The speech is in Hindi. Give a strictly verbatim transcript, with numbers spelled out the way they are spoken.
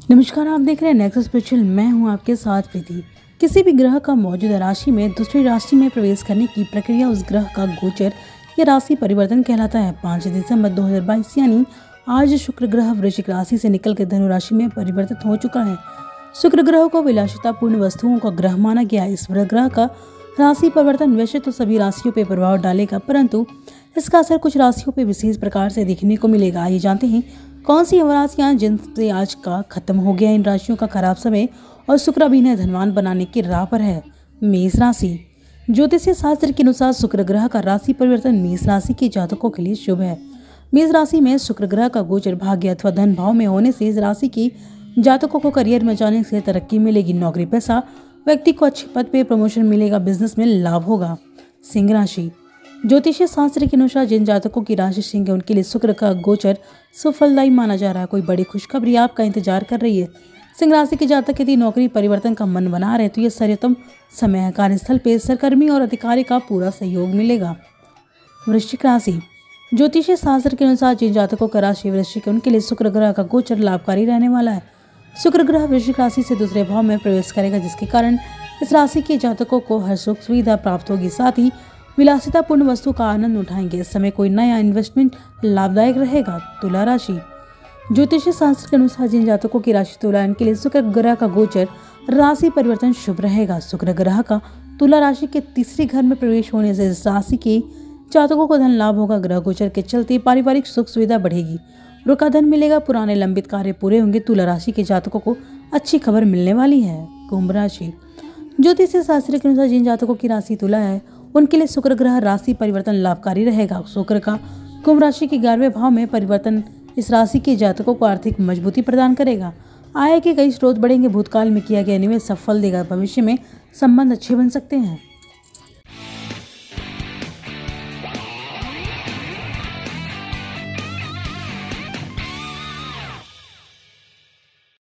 नमस्कार, आप देख रहे हैं नेक्स्ट स्पेशल। मैं हूं आपके साथ प्रीति। किसी भी ग्रह का मौजूदा राशि में दूसरी राशि में प्रवेश करने की प्रक्रिया उस ग्रह का गोचर या राशि परिवर्तन कहलाता है। पाँच दिसंबर दो हज़ार बाईस यानी आज शुक्र ग्रह वृश्चिक राशि से निकलकर धनु राशि में परिवर्तित हो चुका है। शुक्र ग्रह को विलासितापूर्ण वस्तुओं का ग्रह माना गया। इस ग्रह का राशि परिवर्तन वैसे तो सभी राशियों पर प्रभाव डालेगा, परंतु इसका असर कुछ राशियों पर विशेष प्रकार से दिखने को मिलेगा। आइए जानते हैं कौन सी राशियां जिनसे आज का खत्म हो गया। इन राशियों का खराब समय और शुक्र भी इन्हें धनवान बनाने की राह पर है। मेष राशि। ज्योतिषीय शास्त्र के अनुसार शुक्र ग्रह का राशि परिवर्तन मेष राशि के जातकों के लिए शुभ है। मेष राशि में शुक्र ग्रह का गोचर भाग्य अथवा धन भाव में होने से इस राशि की जातकों को करियर में जाने से तरक्की मिलेगी। नौकरी पेशा व्यक्ति को अच्छे पद पे प्रमोशन मिलेगा। बिजनेस में लाभ होगा। सिंह राशि। ज्योतिषीय शास्त्र के अनुसार जिन जातकों की राशि सिंह है उनके लिए शुक्र का गोचर सुफलदायी माना जा रहा है। कोई बड़ी खुशखबरी आपका इंतजार कर रही है। सिंह राशि के जातक यदि नौकरी परिवर्तन का मन बना रहे तो यह सर्वोत्तम समय है। कार्यस्थल पे सहकर्मी और अधिकारी का पूरा सहयोग मिलेगा। वृश्चिक राशि। ज्योतिषीय शास्त्र के अनुसार जिन जातकों का राशि वृश्चिक है उनके लिए शुक्र ग्रह का गोचर लाभकारी रहने वाला है। शुक्र ग्रह वृश्चिक राशि से दूसरे भाव में प्रवेश करेगा, जिसके कारण इस राशि के जातकों को हर सुख सुविधा प्राप्त होगी। साथ ही विलासितापूर्ण वस्तु का आनंद उठाएंगे। इस समय कोई नया इन्वेस्टमेंट लाभदायक रहेगा। तुला राशि। ज्योतिषीय शास्त्र के अनुसार जिन जातकों की राशि तुला इनके लिए शुक्र ग्रह का गोचर राशि परिवर्तन शुभ रहेगा। शुक्र ग्रह का तुला राशि के तीसरे घर में प्रवेश होने से इस राशि के जातकों को धन लाभ होगा। ग्रह गोचर के चलते पारिवारिक सुख सुविधा बढ़ेगी। रुका धन मिलेगा। पुराने लंबित कार्य पूरे होंगे। तुला राशि के जातकों को अच्छी खबर मिलने वाली है। कुंभ राशि। ज्योतिषीय शास्त्र के अनुसार जिन जातकों की राशि तुला है उनके लिए शुक्र ग्रह राशि परिवर्तन लाभकारी रहेगा। शुक्र का कुंभ राशि के ग्यारहवें भाव में परिवर्तन इस राशि के जातकों को आर्थिक मजबूती प्रदान करेगा। आय के कई स्रोत बढ़ेंगे। भूतकाल में किया गया निवेश सफल देगा। भविष्य में संबंध अच्छे बन सकते हैं।